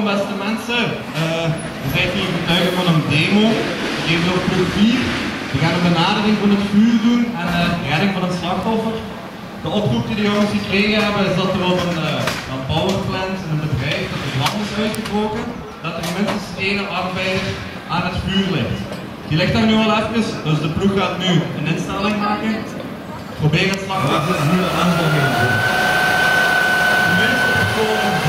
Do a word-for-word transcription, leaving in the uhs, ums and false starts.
Welkom beste mensen. Uh, we zijn hier getuigen van een demo. We geven op groep vier. We gaan een benadering van het vuur doen en uh, de redding van het slachtoffer. De oproep die de jongens gekregen hebben is dat er op een, uh, een powerplant in een bedrijf dat de vlam is uitgebroken, dat er minstens één arbeider aan het vuur ligt. Die ligt daar nu al even, dus de ploeg gaat nu een instelling maken. Probeer het slachtoffer nu aan te geven. De minste persoon